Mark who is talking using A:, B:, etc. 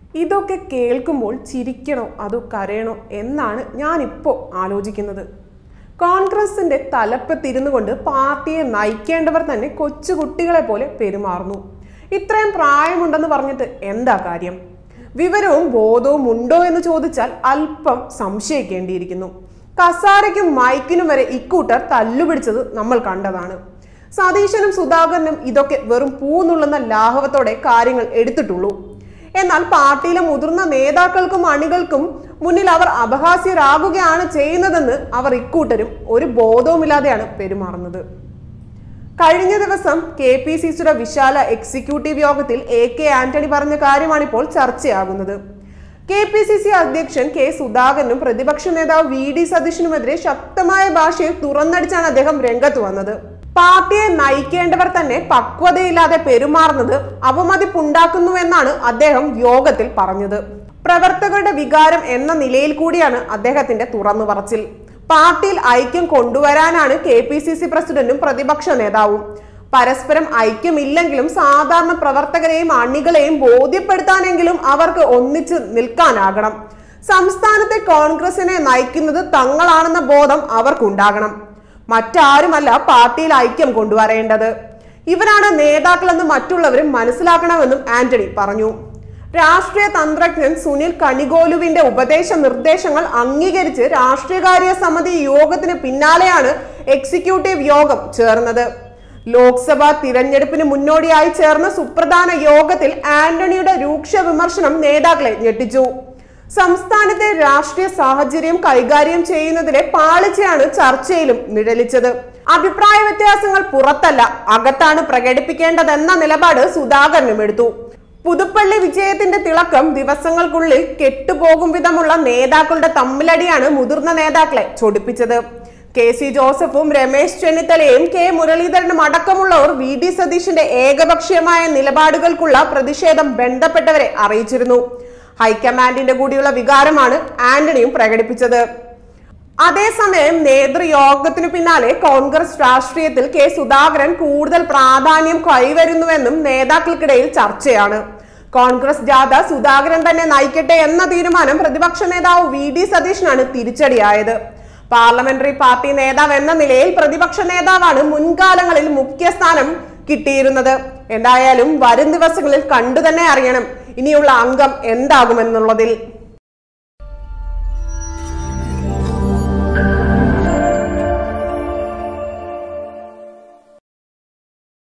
A: ഇതൊക്കെ കേൾക്കുമ്പോൾ ചിരിക്കണോ അതോ കരയണോ എന്നാണ് ഞാനിപ്പോൾ ആലോചിക്കുന്നത്. കോൺഗ്രസിന്റെ തലപ്പത്തിരുന്നു കൊണ്ട് പാർട്ടിയെ നയിക്കേണ്ടവർ തന്നെ കൊച്ചുകുട്ടികളെ പോലെ പെരുമാറുന്നു. ഇത്രയും പ്രായമുണ്ടെന്ന് പറഞ്ഞിട്ട് എന്താ കാര്യം? വിവരവും ബോധവും ഉണ്ടോ എന്ന് ചോദിച്ചാൽ അല്പം സംശയിക്കേണ്ടിയിരിക്കുന്നു. കസാരയ്ക്കും മൈക്കിനും വരെ ഇക്കൂട്ടർ തല്ലുപിടിച്ചത് നമ്മൾ കണ്ടതാണ്. സതീശനും സുധാകരനും ഇതൊക്കെ വെറും പൂന്നുള്ളുന്ന ലാഘവത്തോടെ കാര്യങ്ങൾ എടുത്തിട്ടുള്ളൂ. എന്നാൽ പാർട്ടിയിലെ മുതിർന്ന നേതാക്കൾക്കും അണികൾക്കും മുന്നിൽ അവർ അപഹാസ്യരാകുകയാണ് ചെയ്യുന്നതെന്ന് അവർ ഇക്കൂട്ടരും ഒരു ബോധവുമില്ലാതെയാണ് പെരുമാറുന്നത്. കഴിഞ്ഞ ദിവസം KPCCയുടെ വിശാല എക്സിക്യൂട്ടീവ് യോഗത്തിൽ AK ആന്റണി പറഞ്ഞ കാര്യമാണിപ്പോൾ ചർച്ചയാകുന്നത്. KPCC അധ്യക്ഷൻ K സുധാകരനും പ്രതിപക്ഷ നേതാവ് VD സതീശനുമെതിരെ ശക്തമായ ഭാഷയിൽ തുറന്നടിച്ചാണ് അദ്ദേഹം രംഗത്ത് വന്നത്. പാർട്ടിയെ നയിക്കേണ്ടവർ തന്നെ പക്വതയില്ലാതെ പെരുമാറുന്നത് അവമതിപ്പുണ്ടാക്കുന്നുവെന്നാണ് അദ്ദേഹം യോഗത്തിൽ പറഞ്ഞത്. പ്രവർത്തകരുടെ വികാരം എന്ന നിലയിൽ കൂടിയാണ് അദ്ദേഹത്തിന്റെ തുറന്നു പറച്ചിൽ. പാർട്ടിയിൽ ഐക്യം കൊണ്ടുവരാനാണ് KPCC പ്രസിഡന്റും പ്രതിപക്ഷ നേതാവും. പരസ്പരം ഐക്യമില്ലെങ്കിലും സാധാരണ പ്രവർത്തകരെയും അണികളെയും ബോധ്യപ്പെടുത്താനെങ്കിലും അവർക്ക് ഒന്നിച്ച് നിൽക്കാനാകണം. സംസ്ഥാനത്തെ കോൺഗ്രസിനെ നയിക്കുന്നത് തങ്ങളാണെന്ന ബോധം അവർക്കുണ്ടാകണം. മറ്റാരുമല്ല പാർട്ടിയിൽ ഐക്യം കൊണ്ടുവരേണ്ടത്. ഇവരാണ് നേതാക്കളെന്ന് മറ്റുള്ളവരും മനസ്സിലാക്കണമെന്നും ആന്റണി പറഞ്ഞു. രാഷ്ട്രീയ തന്ത്രജ്ഞൻ സുനിൽ കണിഗോലുവിന്റെ ഉപദേശ നിർദ്ദേശങ്ങൾ അംഗീകരിച്ച് രാഷ്ട്രീയകാര്യ സമിതി യോഗത്തിന് പിന്നാലെയാണ് എക്സിക്യൂട്ടീവ് യോഗം ചേർന്നത്. ലോക്സഭാ തിരഞ്ഞെടുപ്പിന് മുന്നോടിയായി ചേർന്ന സുപ്രധാന യോഗത്തിൽ ആന്റണിയുടെ രൂക്ഷ വിമർശനം നേതാക്കളെ ഞെട്ടിച്ചു. സംസ്ഥാനത്തെ രാഷ്ട്രീയ സാഹചര്യം കൈകാര്യം ചെയ്യുന്നതിലെ പാളിച്ചയാണ് ചർച്ചയിലും നിഴലിച്ചത്. അഭിപ്രായ വ്യത്യാസങ്ങൾ പുറത്തല്ല, അകത്താണ് പ്രകടിപ്പിക്കേണ്ടതെന്ന നിലപാട് സുധാകരനും എടുത്തു. പുതുപ്പള്ളി വിജയത്തിന്റെ തിളക്കം ദിവസങ്ങൾക്കുള്ളിൽ കെട്ടുപോകും വിധമുള്ള നേതാക്കളുടെ തമ്മിലടിയാണ് മുതിർന്ന നേതാക്കളെ ചൊടിപ്പിച്ചത്. KC ജോസഫും രമേശ് ചെന്നിത്തലയും K മുരളീധരനും അടക്കമുള്ളവർ VD സതീശന്റെ ഏകപക്ഷീയമായ നിലപാടുകൾക്കുള്ള പ്രതിഷേധം ബന്ധപ്പെട്ടവരെ അറിയിച്ചിരുന്നു. ഹൈക്കമാൻഡിന്റെ കൂടിയുള്ള വികാരമാണ് ആന്റണിയും പ്രകടിപ്പിച്ചത്. അതേസമയം നേതൃയോഗത്തിനു പിന്നാലെ കോൺഗ്രസ് രാഷ്ട്രീയത്തിൽ K സുധാകരൻ കൂടുതൽ പ്രാധാന്യം കൈവരുന്നുവെന്നും നേതാക്കൾക്കിടയിൽ ചർച്ചയാണ്. കോൺഗ്രസ് ജാഥ സുധാകരൻ തന്നെ നയിക്കട്ടെ എന്ന തീരുമാനം പ്രതിപക്ഷ നേതാവ് VD സതീശനാണ് തിരിച്ചടിയായത്. പാർലമെന്ററി പാർട്ടി നേതാവ് എന്ന നിലയിൽ പ്രതിപക്ഷ നേതാവാണ് മുൻകാലങ്ങളിൽ മുഖ്യസ്ഥാനം കിട്ടിയിരുന്നത്. എന്തായാലും വരും ദിവസങ്ങളിൽ കണ്ടു തന്നെ അറിയണം ഇനിയുള്ള അംഗം എന്താകുമെന്നുള്ളതിൽ.